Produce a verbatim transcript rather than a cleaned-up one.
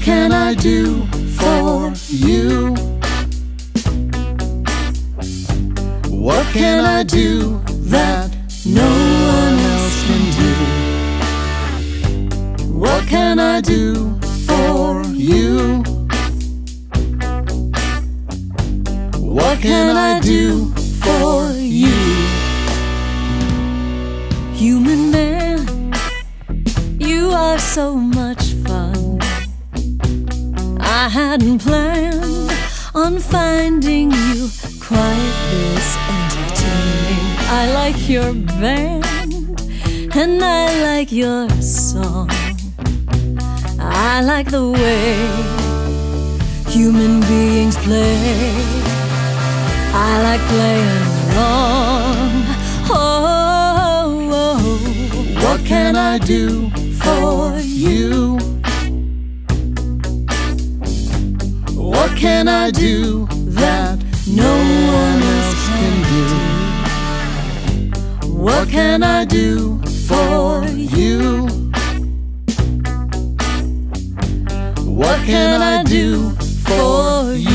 can I do for you? What can I do that no one else can do? What can I do for you? What can I do for you? Human man, you are so much fun. I hadn't planned on finding you quite this entertaining. I like your band and I like your song. I like the way human beings play. I like playing along. Oh, oh. What can I do for you? What can I do that no one else can do? What can I do for you? What can I do for you?